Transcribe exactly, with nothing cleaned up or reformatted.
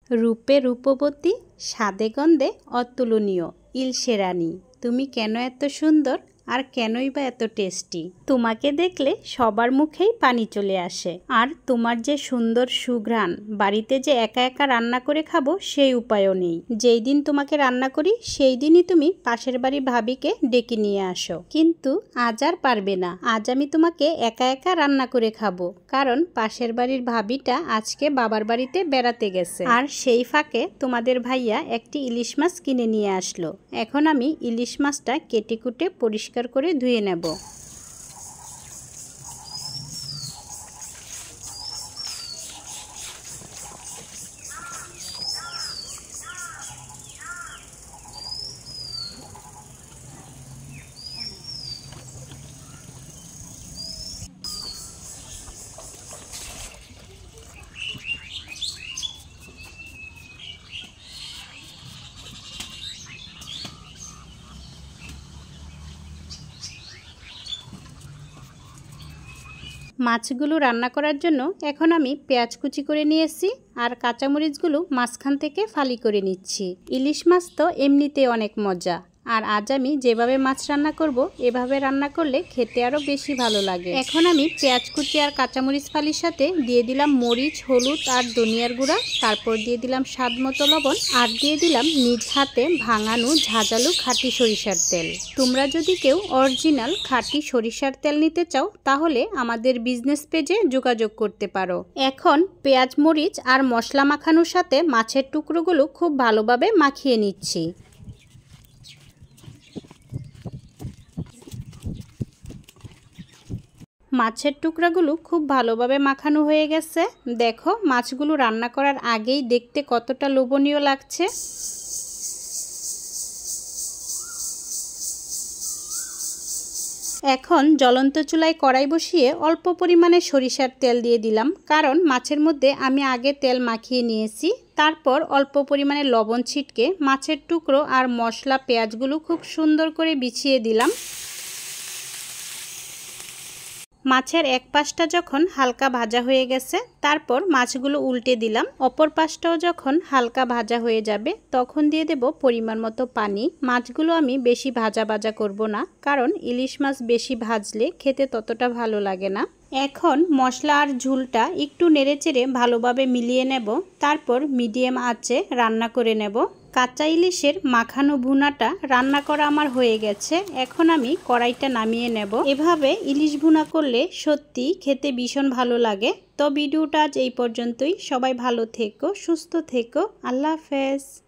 রূপে রূপবতী, স্বাদে গন্ধে অতুলনীয় ইলশে রানী, তুমি কেন এত সুন্দর আর কেনই বা এত টেস্টি। তোমাকে দেখলে সবার মুখেই পানি চলে আসে। আর তোমার যে সুন্দর সুঘ্রাণ, বাড়িতে যে একা একা রান্না করে খাবো সেই উপায়ও নেই। যেই দিন তোমাকে রান্না করি সেই দিনই তুমি পাশের বাড়ি ভাবিকে ডেকে নিয়ে আসো, কিন্তু আজ আর পারবে না। আজ আমি তোমাকে একা একা রান্না করে খাবো, কারণ পাশের বাড়ির ভাবিটা আজকে বাবার বাড়িতে বেড়াতে গেছে। আর সেই ফাঁকে তোমাদের ভাইয়া একটি ইলিশ মাছ কিনে নিয়ে আসলো। এখন আমি ইলিশ মাছটা কেটে কুটে পরিষ্কার করে ধুয়ে নেব। মাছগুলো রান্না করার জন্য এখন আমি পেঁয়াজ কুচি করে নিয়েছি আর কাঁচামরিচগুলো মাঝখান থেকে ফালি করে নিচ্ছি। ইলিশ মাছ তো এমনিতে অনেক মজা, আর আজ আমি যেভাবে মাছ রান্না করব এভাবে রান্না করলে খেতে আরও বেশি ভালো লাগে। এখন আমি পেঁয়াজ কুচি আর কাঁচামরিচ ফালির সাথে দিয়ে দিলাম মরিচ, হলুদ আর ধনিয়ার গুঁড়া, তারপর দিয়ে দিলাম স্বাদ মতো লবণ আর দিয়ে দিলাম নিজ হাতে ভাঙানো ঝাঁঝালো খাঁটি সরিষার তেল। তোমরা যদি কেউ অরিজিনাল খাঁটি সরিষার তেল নিতে চাও তাহলে আমাদের বিজনেস পেজে যোগাযোগ করতে পারো। এখন পেঁয়াজ, মরিচ আর মশলা মাখানোর সাথে মাছের টুকরোগুলো খুব ভালোভাবে মাখিয়ে নিচ্ছি। মাছের টুকরাগুলো খুব ভালোভাবে মাখানো হয়ে গেছে। দেখো মাছগুলো রান্না করার আগেই দেখতে কতটা লোভনীয় লাগছে। এখন জ্বলন্ত চুলায় কড়াই বসিয়ে অল্প পরিমাণে সরিষার তেল দিয়ে দিলাম, কারণ মাছের মধ্যে আমি আগে তেল মাখিয়ে নিয়েছি। তারপর অল্প পরিমাণে লবণ ছিটকে মাছের টুকরো আর মশলা পেঁয়াজগুলো খুব সুন্দর করে বিছিয়ে দিলাম। মাছের এক পাশটা যখন হালকা ভাজা হয়ে গেছে তারপর মাছগুলো উল্টে দিলাম। অপর পাশটাও যখন হালকা ভাজা হয়ে যাবে তখন দিয়ে দেব পরিমাণ মতো পানি। মাছগুলো আমি বেশি ভাজা ভাজা করব না, কারণ ইলিশ মাছ বেশি ভাজলে খেতে ততটা ভালো লাগে না। এখন মশলা আর ঝোলটা একটু নেড়েচেড়ে ভালোভাবে মিলিয়ে নেব, তারপর মিডিয়াম আঁচে রান্না করে নেব। কাঁচা ইলিশের মাখানো ভুনাটা রান্না করা আমার হয়ে গেছে। এখন আমি কড়াইটা নামিয়ে নেব। এভাবে ইলিশ ভুনা করলে সত্যি খেতে ভীষণ ভালো লাগে। তো ভিডিওটা আজ এই পর্যন্তই। সবাই ভালো থেকো, সুস্থ থেকো। আল্লাহ হাফেজ।